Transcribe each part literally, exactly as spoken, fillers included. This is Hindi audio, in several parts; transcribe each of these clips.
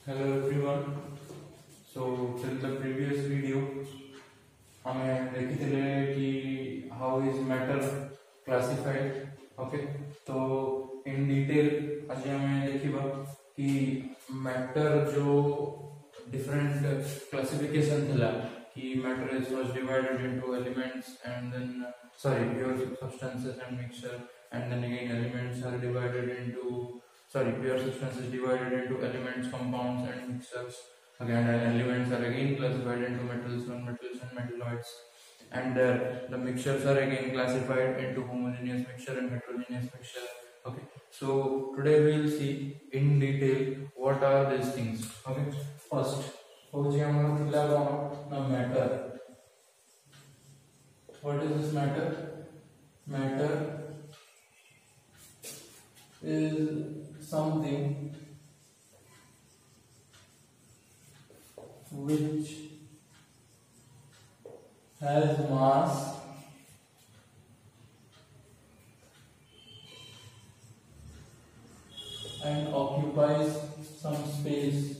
Hello everyone. So till the previous video हमें देखी थे कि how is matter classified. Okay, तो in detail आज हमें देखिबा कि matter जो different classification थिला कि matter is first divided into elements and then uh, sorry pure substances and mixture, and then again elements are divided into sorry pure substances divided into elements, compounds and mixtures. Again elements are again classified into metals, non-metals and metalloids, and uh, the mixtures are again classified into homogeneous mixture and heterogeneous mixture. Okay, so today we will see in detail what are these things. Okay, first matter. What is this matter? Matter is something which has mass and occupies some space.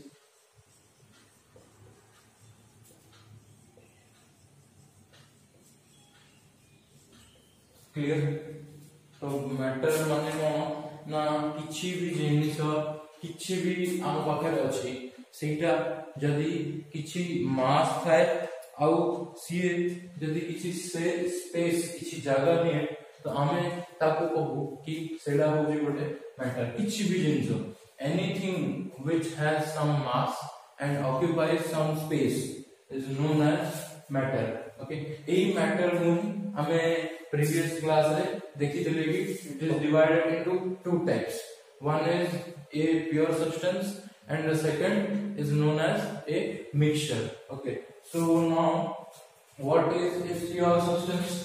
Clear? तो मैटर माने कौन ना किछि भी जिनिस किछि भी आम पाखे अछि सेटा जदी किछि मास थाए आउ सीए जदी किछि से स्पेस किछि जगह नहीं है तो आमे ताको कहू कि सेडा होजी गोटे मैटर. किछि भी जिनिस anything which has some mass and occupies some space is known as matter. Okay, एई मैटर को हमें previous class रे देखी देले कि it is divided into two types. One is a pure substance and the second is known as a mixture. Okay, so now what is a pure substance?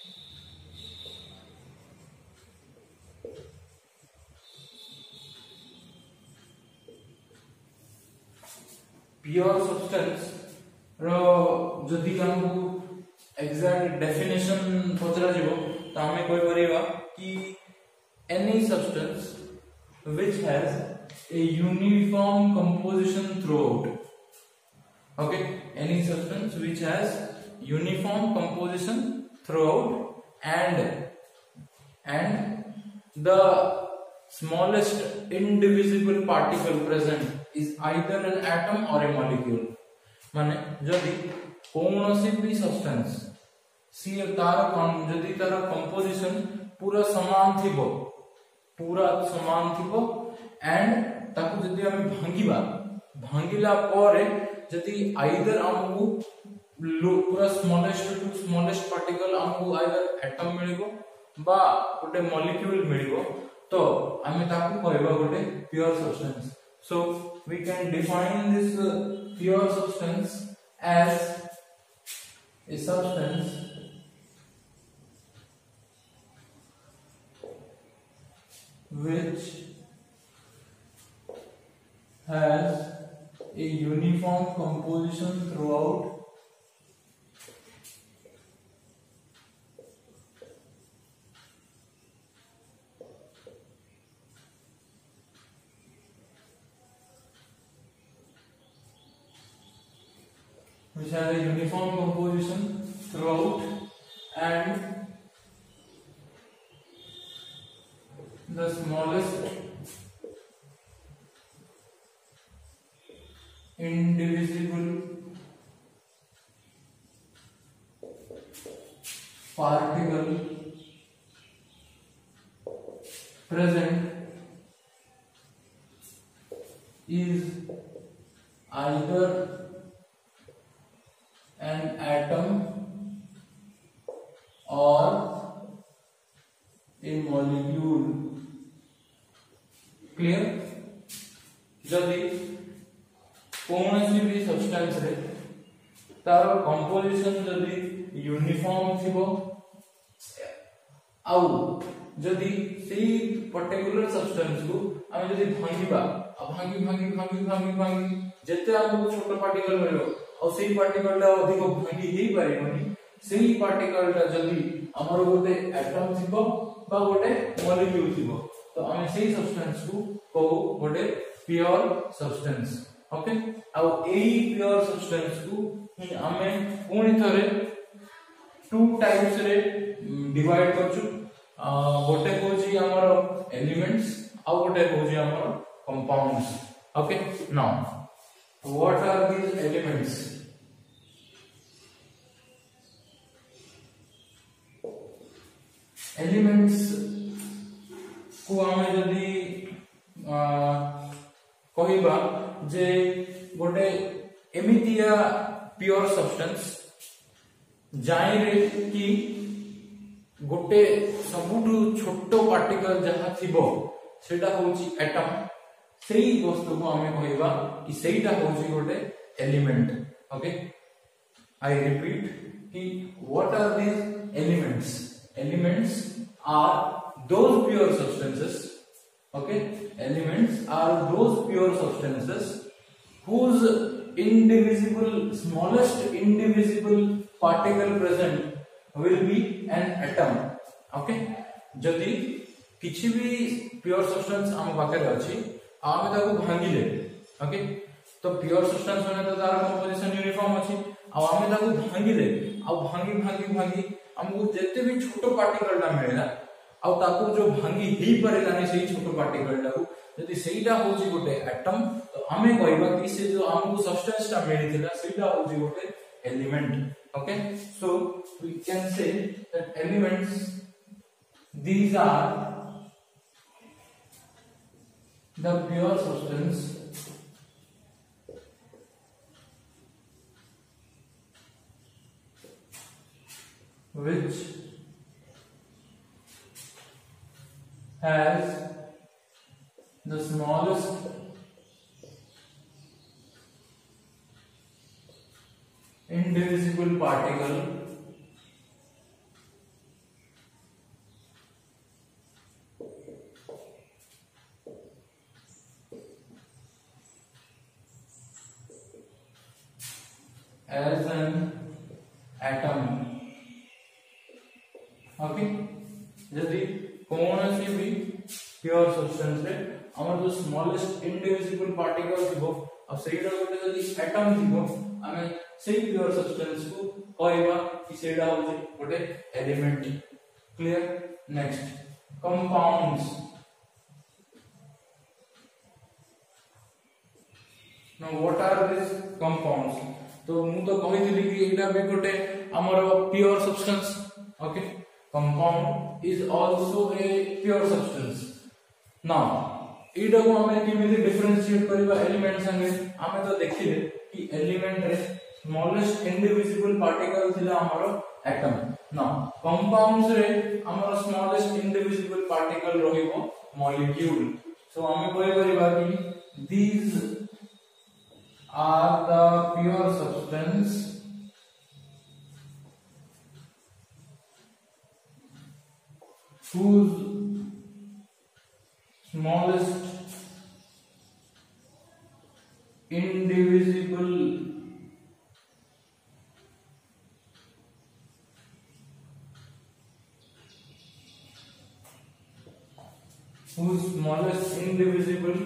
Pure substance रो जदी हमको exact definition पचरा जीवो तो हमें कोई परिवा कि any substance which has a uniform composition throughout. Okay, any substance which has uniform composition throughout and and the smallest indivisible particle present is either an atom or a molecule. माने जदी कौनसी भी सब्सटेंस सी तार जदि तार कंपोजिशन पूरा समान थिबो पूरा समान थिबो एंड ताकू जदि हम भांगिबा भांगिला परे जदि आइदर हमकु पूरा स्मॉलेस्ट टू स्मॉलेस्ट पार्टिकल हमकु आइदर एटम मिलिबो बा गोटे मॉलिक्यूल मिलिबो तो हमें ताकू कहबा गोटे pure substance. So we can define this pure substance as a substance which has a uniform composition throughout which has a uniform composition throughout and the smallest indivisible particle present is either an atom or a molecule. Clear? जदि कौनसी भी सब्सटेंस रे तार कंपोजिशन जदि यूनिफॉर्म थिबो आउ जदि सेही पर्टिकुलर सब्सटेंस को हम जदि भांगिबा भांगी भांगी भांगी भांगी भांगी जेते हमको छोट पार्टिकल मिलो और सेही पार्टिकल टा अधिक भांगी हेई पारिबनी सेही पार्टिकल टा जदि हमर गोटे एटम थिबो बा गोटे मॉलिक्यूल थिबो तो हम सेही सब्सटेंस को कहू गोटे प्योर सब्सटेंस. ओके आउ एई प्योर सब्सटेंस को ही हमें पुणी थरे टू टाइप्स रे डिवाइड करछु गोटे होची हमर एलिमेंट्स आउ गोटे होची हमर compounds okay now what are these elements elements को हमें जदी कहिबा जे गोटे एमितिया प्योर सब्सटेंस जाई रे कि गोटे सबुठु छोटो पार्टिकल जहा थिबो सेटा होची एटम सेही वस्तु को हमें कहिबा कि सेहीटा होची गोटे एलिमेंट ओके आई रिपीट कि what are these elements elements are those pure substances okay elements are those pure substances whose indivisible smallest indivisible particle present will be an atom okay जदि किछि भी प्योर सब्सटेंस हम पाखे अछि आमे ताको भांगिले ओके तो प्योर सब्सटेंस माने तो तार कंपोजिशन यूनिफॉर्म अछि आ आमे ताको भांगिले आ भांगी भांगी भांगी हमको जते भी छोटो पार्टिकल टा मिलेला आ ताको जो भांगी ही परेलानी सेही छोटो पार्टिकल टाको यदि सेहीटा होची गोटे एटम तो हमें कहबा कि से जो हमको सब्सटेंस टा मिलिथिला सेहीटा होची गोटे element okay so we can say that elements these are the pure substance which has the smallest indivisible particle as an atom okay यदि कौन सी भी प्योर सब्सटेंस रे हमर जो स्मॉलेस्ट इंडिविजिबल पार्टिकल थिबो अब सेटा गोटे यदि एटम थिबो हमें सेही प्योर सब्सटेंस को कहबा कि सेटा होजे गोटे element clear next compounds now what are this compounds तो मु तो कहितली कि एटा भी गोटे हमर pure substance okay compound is also a pure substance now एटा को हमें केमिति डिफरेंशिएट करबा एलिमेंट संगे हमें तो देखिले कि एलिमेंट रे स्मॉलेस्ट इंडिविजिबल पार्टिकल थिला हमरो एटम नाउ कंपाउंड्स रे हमरो स्मॉलेस्ट इंडिविजिबल पार्टिकल रहिबो मॉलिक्यूल सो हमें कहि करबा कि these are the pure substance whose smallest indivisible whose smallest indivisible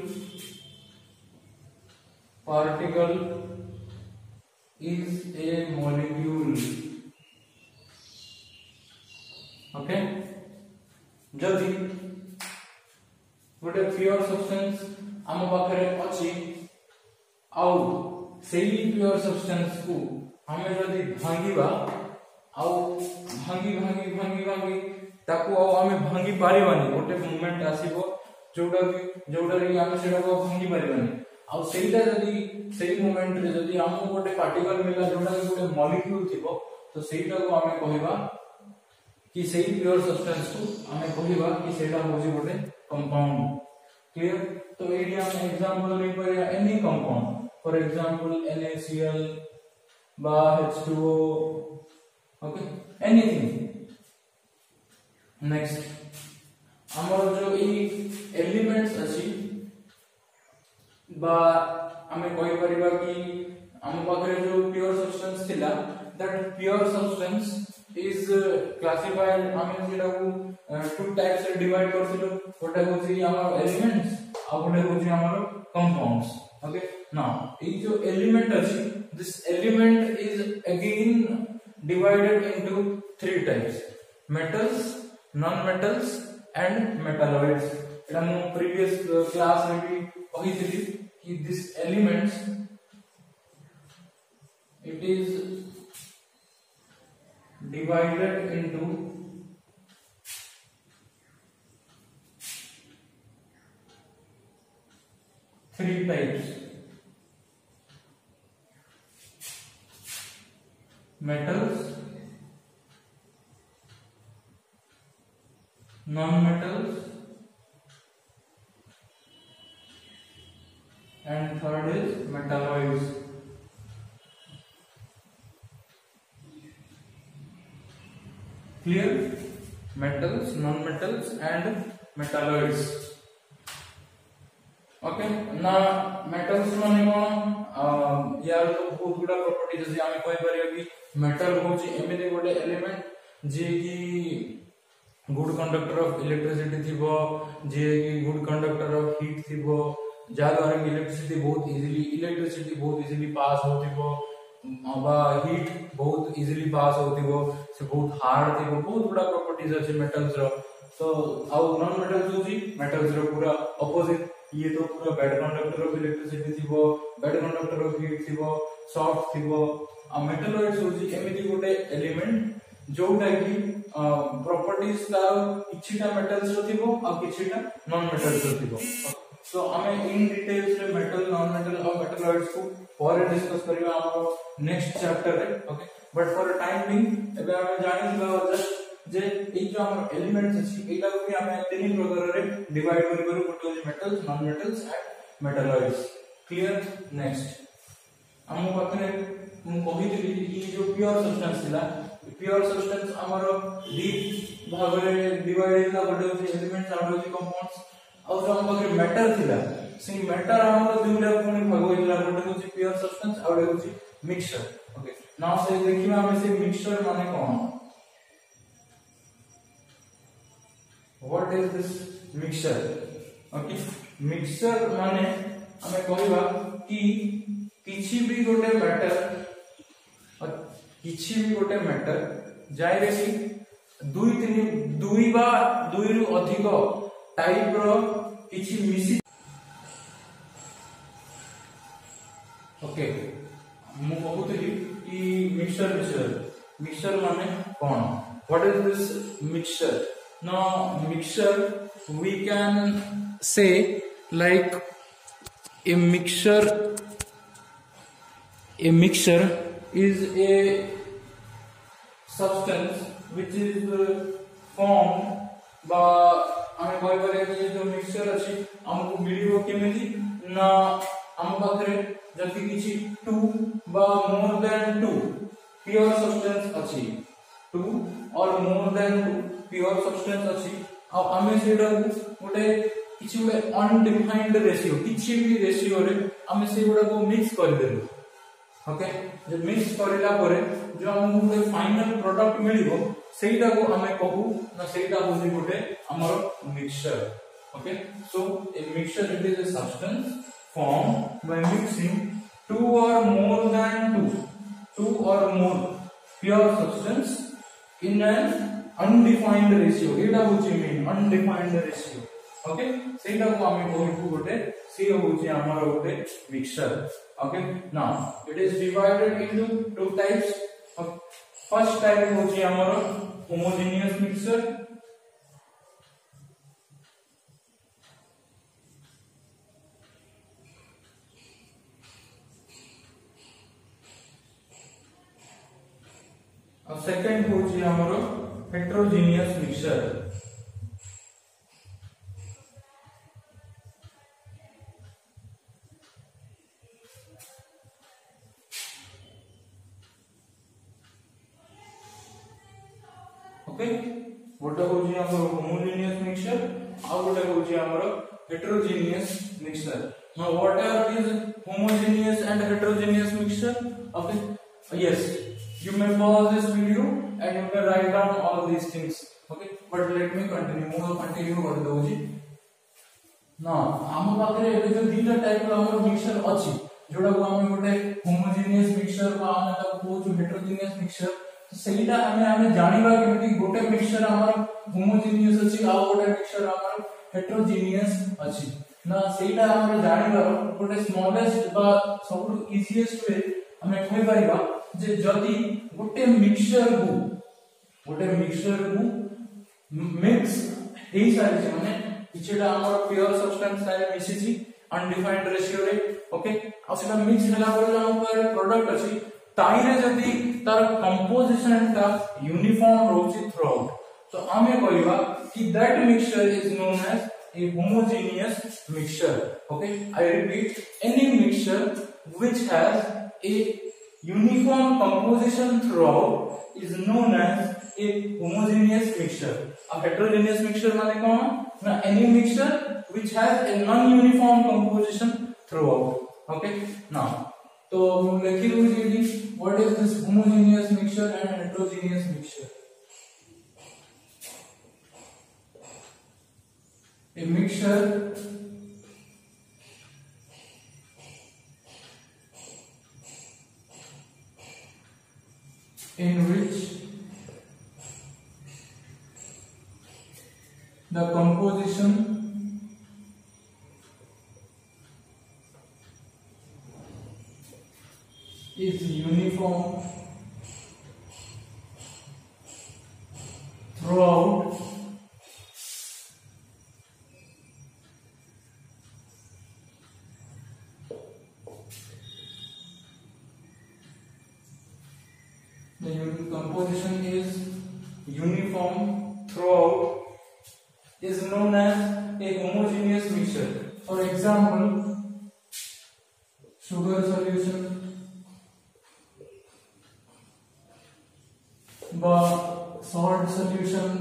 particle is a molecule okay जदि गोटे प्योर सब्सटेंस आम पाखरे अछि आउ सेही प्योर सब्सटेंस को हमें जदि भांगीबा आउ भांगी भांगी भांगी भांगी ताको आउ हमें भांगी पारिबानी गोटे मूवमेंट आसीबो जोडा कि जोडा रे हम सेटा को भांगी पारिबानी आउ सेटा जदि सेही मूवमेंट रे जदि हम गोटे पार्टिकल मिला जोडा कि गोटे मॉलिक्यूल थिबो तो सेटा को हमें कहबा कि सही प्योर सब्सटेंस को हमें कहबा कि सेटा होजी गोटे कंपाउंड क्लियर तो एरिया में एग्जांपल ले परिया any compound for example NaCl बा H two O okay anything next हमर जो ई एलिमेंट्स अछि बा हमें कहि परिबा कि हम पाखरे जो प्योर सब्सटेंस थिला that pure substance is uh, classified हमें जेटा को टू टाइप्स से डिवाइड करथिलो गोटे होची हमर एलिमेंट्स आ गोटे होची हमर कंपाउंड्स ओके नाउ ये जो एलिमेंट अछि this element is again divided into three types metals non metals and metalloids एटा मो प्रीवियस क्लास में भी कहितली कि this elements it is divided into three types metals non-metals and third is metalloids clear metals non-metals and metalloids okay ना मेटल्स माने कोन यार तो बहुत गुडा प्रॉपर्टी जैसे हमें कोई परियो कि मेटल होची एमिति गोटे एलिमेंट जे कि गुड कंडक्टर ऑफ इलेक्ट्रिसिटी थिबो जे कि गुड कंडक्टर ऑफ हीट थिबो जा द्वारा इलेक्ट्रिसिटी बहुत इजीली इलेक्ट्रिसिटी बहुत इजीली पास होथिबो बा हीट बहुत इजीली पास होथिबो से बहुत हार्ड थिबो बहुत गुडा प्रॉपर्टीज अछि मेटल्स रो तो आउ नॉन मेटल्स होची मेटल्स रो पूरा ऑपोजिट ये तो पूरा बैड कंडक्टर ऑफ इलेक्ट्रिसिटी थिबो बैड कंडक्टर ऑफ हीट थिबो सॉफ्ट थिबो आ मेटलॉइड्स होची एमिति गोटे एलिमेंट जोटा कि प्रॉपर्टीज तार किछिटा मेटल्स रो थिबो आ किछिटा नॉन मेटल्स रो थिबो सो हमें इन डिटेल्स रे मेटल नॉन मेटल और मेटलॉइड्स को और डिस्कस करिवा हमरो नेक्स्ट चैप्टर रे okay but for a time being एबे हम जानि दिबा जस्ट जे ए जो हमर एलिमेंट्स अछि एटा को भी हमें तीन प्रकार रे डिवाइड करि करि गोटे metals non metals and metalloids clear next हम पथरे मु कहितली कि जो प्योर सब्सटेंस थिला प्योर सब्सटेंस हमर दी भाग रे डिवाइड हिला गोटे एलिमेंट्स और होची कंपाउंड्स और जो हमर मैटर थिला से मैटर हमर दुइटा कोनी भाग हिला गोटे होची प्योर सब्सटेंस और होची मिक्सचर ओके नाउ से देखिबा हम से मिक्सचर माने कोन What is this mixture? Okay, mixture माने हमें कहवा कि किछि भी गोटे मैटर और किछि भी गोटे मैटर जाय रे कि दुई तीन दुई बा दुई रु अधिक टाइप रो किछि मिसी ओके मु कहूतली कि मिक्सचर मिक्सचर मिक्सचर माने कोन what is this mixture now mixture we can say like a mixture a mixture is a substance which is formed by हमें कोई बारे ये जो मिक्सचर अछि हमको मिलियो केमिति ना हम पाखरे जति किछि टू बा more than two pure substance अछि टू और more than two pure substance अछि आ हमें सेडा गोटे किछि वे अनडिफाइंड रेशियो किछि भी रेशियो रे हमें से गुडा को मिक्स कर देलु ओके जे मिक्स करला परे जो हमहु गोटे फाइनल प्रोडक्ट मिलिबो सेटा को हमें कहू ना सेटा होसी गोटे हमर mixture okay so a mixture it is a substance formed by mixing two or more than two two or more pure substance in an undefined ratio एटा होची मीन undefined ratio ओके सेटा को हमें कहू गोटे से होची हमर गोटे mixture okay now it is divided into two types first type होची हमर होमोजेनियस मिक्सचर और सेकंड होची हमर हेटेरोजेनियस मिक्सचर ओके गोटे होची हमर होमोजेनियस मिक्सचर और गोटे होची हमर heterogeneous mixture now what are these homogeneous and heterogeneous mixture okay yes you may pause this video and you can write down all these things okay but let me continue more continue what doji ना हम पाखरे एबे जो दीटा टाइप रो हमर मिक्सचर अछि जोडा को हम गोटे होमोजेनियस मिक्सचर बा हम ता को जो हेटेरोजेनियस मिक्सचर तो सेटा हमें हमें जानिबा केमिति गोटे मिक्सचर हमर होमोजेनियस अछि आ गोटे मिक्सचर हमर हेटेरोजेनियस अछि ना सेटा हमर जानिबा गोटे स्मॉलेस्ट बा सब इजीएस्ट वे हमें कहि परिबा जे जदी गोटे मिक्सचर को गोटे मिक्सचर को मिक्स हेई सारी छै माने किछटा हमर प्योर सब्सटेंस सारे मिसी छी अनडिफाइंड रेशियो रे ओके आ सेटा मिक्स होला पर हम पर प्रोडक्ट अछि ताइरे जदी तार कंपोजिशन का यूनिफॉर्म रोची थ्रू आउट तो हमें कहबा कि that mixture is known as a homogeneous mixture. Okay, I repeat, any mixture which has a uniform composition throughout is known as a homogeneous mixture. A heterogeneous mixture माने कौन? ना any mixture which has a non-uniform composition throughout. Okay, now तो हम लिखी लूँगी what is this homogeneous mixture and heterogeneous mixture? A mixture in which the composition is uniform throughout the composition is uniform throughout is known as a homogeneous mixture. For example, sugar solution বা salt solution.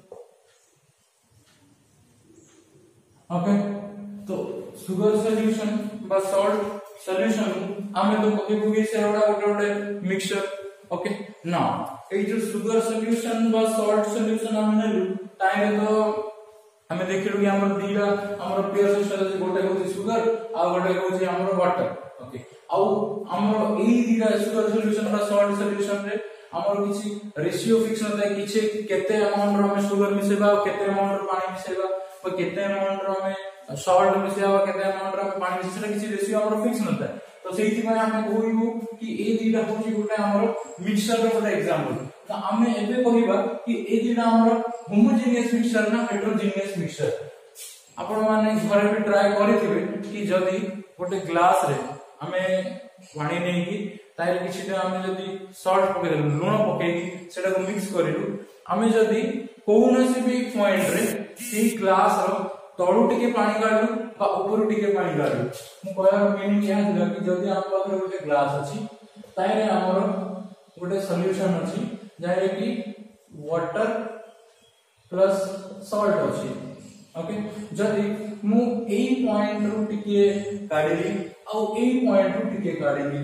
Okay, तो sugar solution বা salt solution हमें तो कभी भी से बड़ा गोटे मिक्सचर. ओके ना ए जो सुगर सॉल्यूशन बा सॉल्ट सॉल्यूशन हम नेलु ताइले तो हमें देखिलु कि हमर दीरा हमर प्योर सब्सटेंस गोटे होची सुगर आ गोटे होची हमर वाटर. ओके आ हमर ए दीरा सुगर सॉल्यूशन बा सॉल्ट सॉल्यूशन रे हमर किछि रेशियो फिक्स नता किछि केते अमाउंट रो हम सुगर मिसेबा केते अमाउंट रो पानी मिसेबा और केते अमाउंट रो हम सॉल्ट मिसेबा केते अमाउंट रो पानी मिसेबा किछि रेशियो हमर फिक्स नता. तो सेही में हम कहबो कि ए दीटा होची गोटे हमर मिक्सचर रो गोटे एग्जांपल. तो हमें एबे कहबा कि ए दीटा हमर होमोजेनियस मिक्सचर ना हेटेरोजेनियस मिक्सचर. आपण माने घरे भी ट्राई करिथिबे कि जदी गोटे ग्लास रे हमें पानी नै कि ताइर किछटा हमें जदी सॉल्ट पके लूण पके सेटा को मिक्स करिलु हमें जदी कोनोसी भी पॉइंट रे सी ग्लास रो तळु टिके पानी काढलु बा ऊपर टिके पानी काढलु मु कहया मीनिंग या दिला कि जदी हम पाखरे गोटे ग्लास अछि ताइरे हमर गोटे सॉल्यूशन अछि जाय कि वाटर प्लस सॉल्ट अछि. ओके जदी मु एई पॉइंट रु टिके काढिली आ एई पॉइंट रु टिके काढिली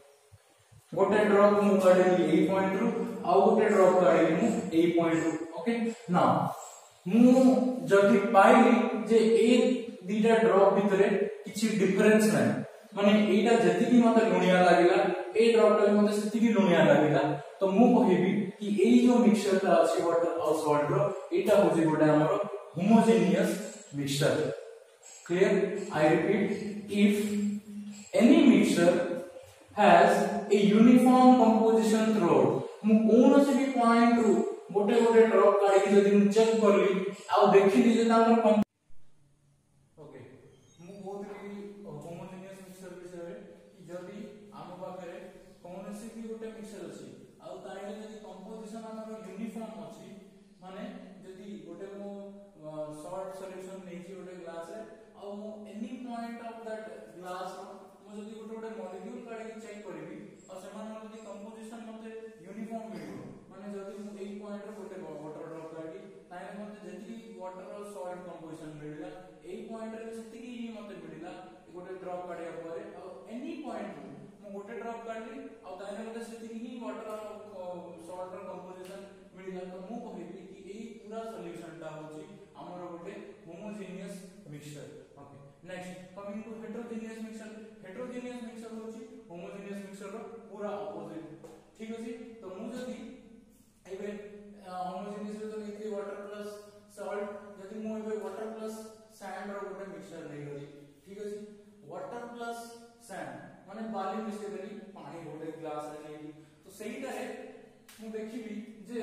गोटे ड्रॉप मु काढिली एई पॉइंट रु आ गोटे ड्रॉप काढिली मु एई पॉइंट रु. ओके ना मु जदी पाइली जे ए दीटा ड्रॉप भितरे किछि डिफरेंस नै माने एटा जति कि मते लुनिया लागिला ए ड्रॉप टा मते सेति कि लुनिया लागिला तो मु कहिबी कि एई जो मिक्सचर ता अछि वाटर और सॉल्ट रो एटा होजे गोटे हमर homogeneous mixture. Clear? I repeat, if any mixture has a uniform composition throughout मु कोनोसी भी पॉइंट रु गोटे गोटे ड्रॉप काढी जदी मु चेक करली आ देखिली जे हमर ओके मु बोलली होमोजेनियस मिक्सचर विषय रे कि जदी हम पाखरे कोनोसी भी गोटे मिक्सचर अछि आ ताइले जदी कंपोजिशन हमर यूनिफॉर्म अछि माने जदी गोटे मु सॉल्ट सॉल्यूशन नेछि गोटे ग्लास रे आ मु any point of that glass मु जदी गोटे गोटे मॉलिक्यूल काढी चेक करबी और समान जदी कंपोजिशन मते यूनिफॉर्म मिलिबो माने जदी मु एई पॉइंट रे गोटे वाटर ड्रॉप काढी ताइले मते जदी वाटर और सॉल्ट कंपोजिशन मिलिला एई पॉइंट रे सेति ही मते मिलिला गोटे ड्रॉप काढिया परे और एनी पॉइंट मु गोटे ड्रॉप काढली और ताइले मते सेति ही वाटर और सॉल्ट रो कंपोजिशन मिलिला तो मु कहिबी कि एई पूरा सॉल्यूशन टा होची हमर गोटे homogeneous mixture. Okay next coming to heterogeneous mixture heterogeneous mixture होची होमोजेनियस मिक्सचर रो पूरा ऑपोजिट ठीक अछि तो मु जदी एबे होमोजेनियस रो तो नेथि वाटर प्लस सॉल्ट जदी मु एबे वाटर प्लस सैंड रो गोटे मिक्सचर नै गली ठीक अछि वाटर प्लस सैंड माने बाली मिक्स देली पानी गोटे ग्लास रे नेली तो सेहीटा रे मु देखिबी जे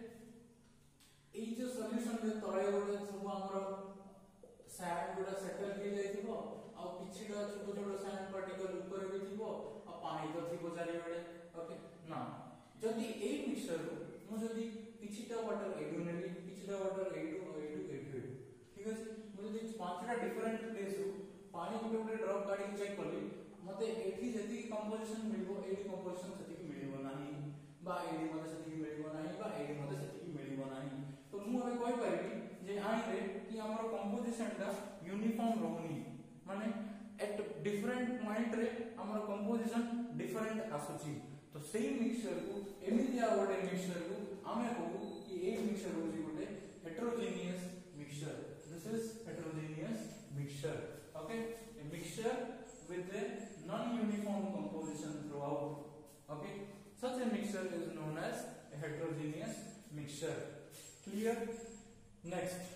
एई जो सॉल्यूशन रे तळे गोटे सब हमरो सैंड गोटे सेटल हो जाइथिबो आ पिछिडा छोट छोट सैंड पार्टिकल ऊपर भी थिबो आ पानी तो थिबो चारि बडे ओके ना जदी एई मिक्सचर रो मु जदी पिछिटा वाटर एडु नेली पिछिटा वाटर एडु एडु एडु ठीक अछि मु जदी पांचटा डिफरेंट प्लेस रो पानी गोटे गोटे ड्रॉप गाडी चेक करली मते एठी जति कंपोजिशन मिलबो एठी कंपोजिशन सेति मिलिबो नाही बा एठी मते सेति मिलिबो नाही बा एठी मते सेति मिलिबो नाही तो मु अबे कहि परिबी जे आइ रे कि हमर कंपोजिशन टा यूनिफॉर्म रहउनी माने एट डिफरेंट पॉइंट रे हमर कंपोजिशन डिफरेंट आसुची तो सेही मिक्सचर को एमितिया गोटे मिक्सचर को आमे कहू कि ए मिक्सचर होची गोटे heterogeneous mixture this is heterogeneous mixture okay a mixture with a non-uniform composition throughout okay such a mixture is known as a heterogeneous mixture clear next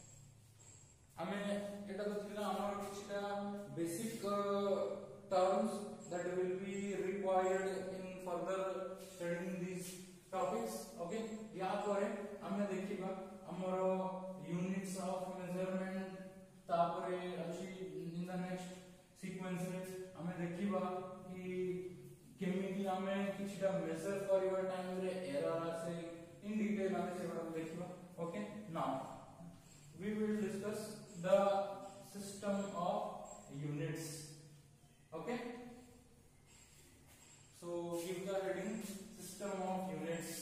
हमें एटा तो थिला हमर किछटा basic terms that will be required in further studying these topics okay या करे हमें देखिबा हमर units of measurement तापरे अछि इन द नेक्स्ट सीक्वेंस रे हमें देखिबा कि केमिति हमें किछटा मेजर करबा टाइम रे एरर आसे इन डिटेल हमें सेबा देखिबा ओके now we will discuss the system of units okay so give the heading system of units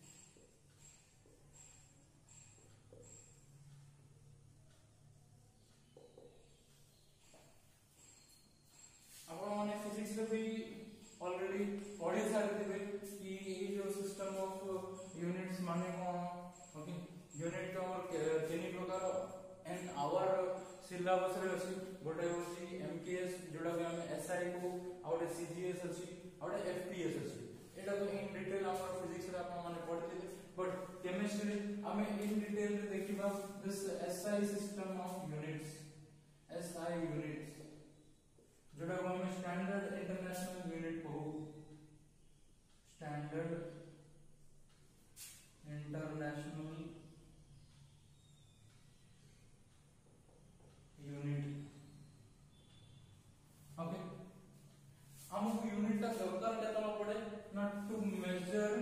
आपने फिजिक्स रे भी ऑलरेडी पढ़ी सारिथिबे कि ए जो सिस्टम ऑफ यूनिट्स माने कोन ओके यूनिट तो और केनी प्रकार एन आवर सिलेबस रे अछि गोटे होछि एमकेएस जोडा के हम एसआई को और सीजीएस अछि और एफपीएस अछि एटा तो इन डिटेल हमर फिजिक्स रे आपन माने पढ़िथिले बट केमिस्ट्री हमें इन डिटेल रे देखिबा this SI system of units SI units जोड़ा को हमें स्टैंडर्ड इंटरनेशनल यूनिट को स्टैंडर्ड इंटरनेशनल यूनिट ओके हमको यूनिट का दरकार क्या करना पड़े not to measure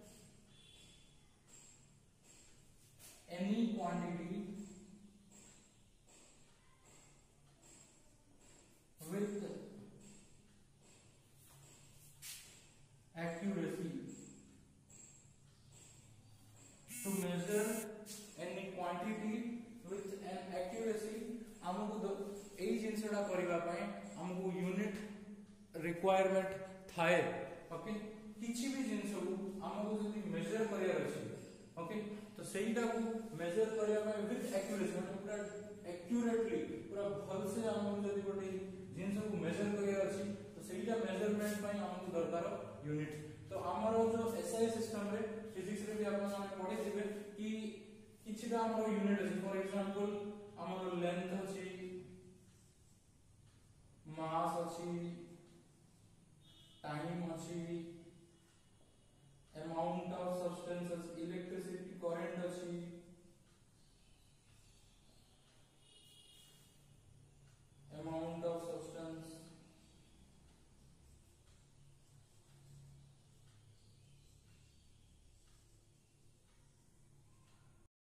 any quantity with accuracy to measure any quantity with an accuracy हमको एई जिंसडा करबा पय हमको यूनिट रिक्वायरमेंट थाए ओके किछि भी जिंस हमको जदी मेजर करिया अछि ओके तो सेईटा को मेजर करिया पय विथ एक्यूरेसी मतलब पूरा एक्यूरेटली पूरा भल से हमको जदी गोटे जिन सब मेजर करिया अछि तो सेईटा मेजरमेंट पय हमको दरकार यूनिट तो हमरो जो एसआई सिस्टम रे फिजिक्स रे भी आपण माने पढि दिबे कि किछटा हमरो यूनिट अछि फॉर एग्जांपल हमरो लेंथ अछि मास अछि टाइम अछि अमाउंट ऑफ सब्सटेंसेस